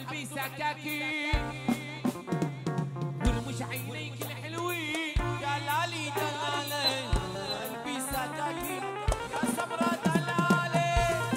قلبي سكاكين ورمش عينيك الحلوين دلالي دلالي قلبي سكاكين يا سمرة دلالي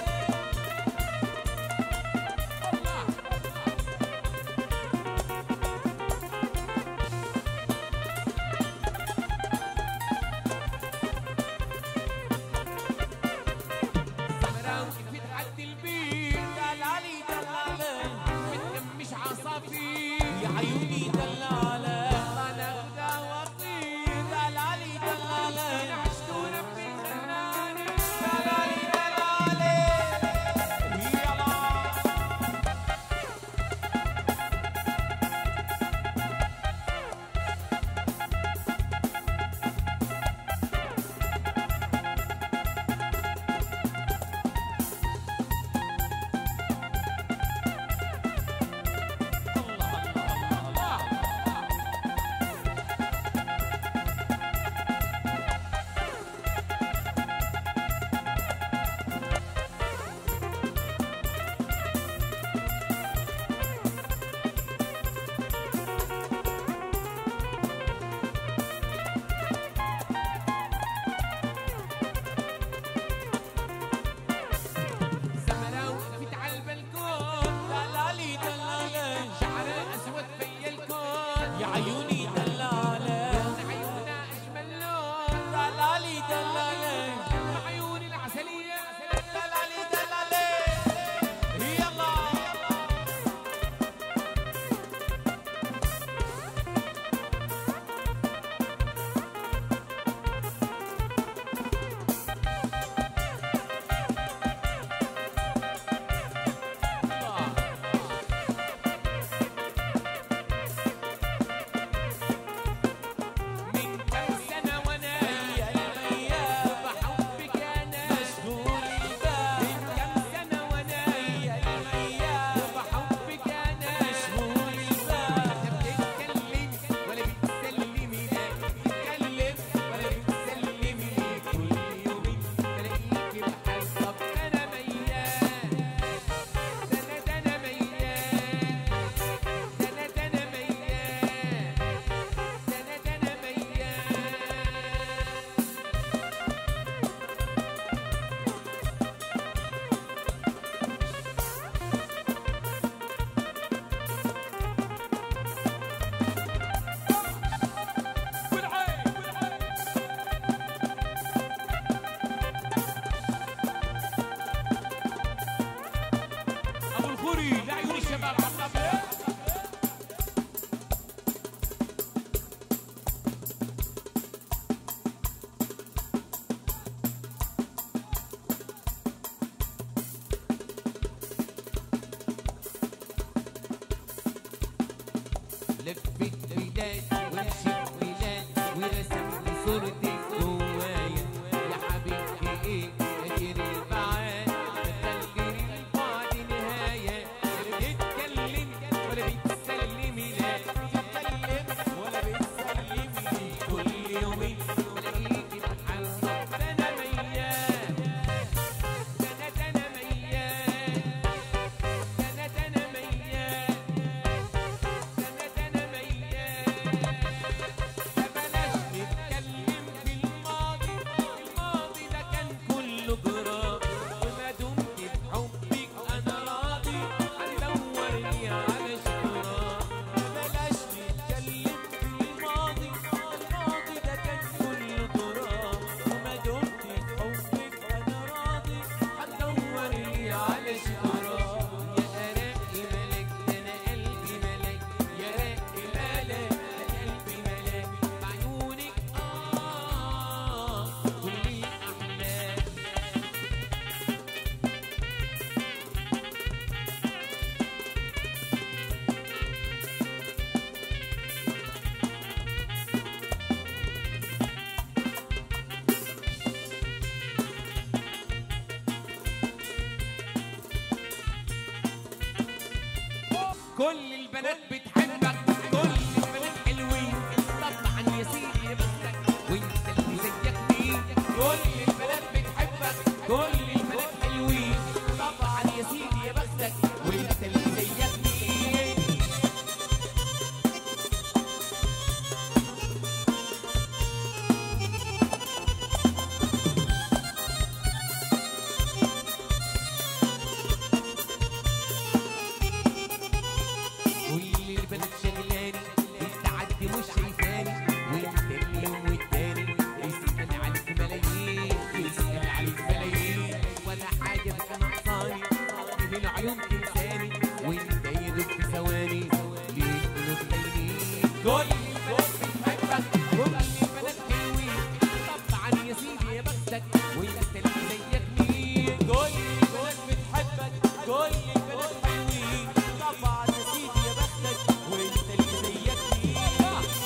سمرة وقفت عد البيت دلالي دلالي متكمش عصافير يا عيوني دلالي انا غدا واطير دلالي دلالي عشتونا في الخنانة دلالي دلالي يلا سمرة وقفت على البلكون دلالي دلالي شعرها اسود في الكون يا عيوني دلالي عيونها اجمل لون دلالي دلالي عيون العسلية دلالي دلالي يلا من كم سنة وانا هيا المياه بحبك انا مشغول البال من كم سنة وانا هيا المياه بحبك انا مشغول البال لا بتتكلم ولا بتسلمي لا بتتكلم ولا بتسلمي لي كل يومين بلاقيكي بحال طب انا ميال ده انا ميال ده انا ميال ده انا ميال ابو الخوري لعيون الشباب عالطبله لفت بلاد ومشيت بلاد ورسم لي صورتك جوايا يا حبيبتي ايه غير البعاد بتغير البعد نهاية لا بتتكلم ولا بتسلمي لا بتتكلم ولا بتسلمي لي كل يومين بلاقيكي بحال طب ده انا ميال ده انا ميال ده انا ميال ده انا ميال ده بلاش نتكلم في الماضي الماضي ده كان كله جراب وما دمت بحبك انا راضي هتدورني على شراب بلاش نتكلم في الماضي الماضي ده كان كله تراب وما دمت بحبك انا راضي هتدورني على شراب يا أراك ملك ده انا قلبي ملك يا راك ملك ده قلبي ملك بعيونك كل الاحلام كل البنات بتحبك كل البنات حلوين طبعا يا سيدي بختك وانت اللي زيك مين كل البنات بتحبك كل البنات حلوين طبعا يا سيدي يا بختك وانت اللي زيك مين بنت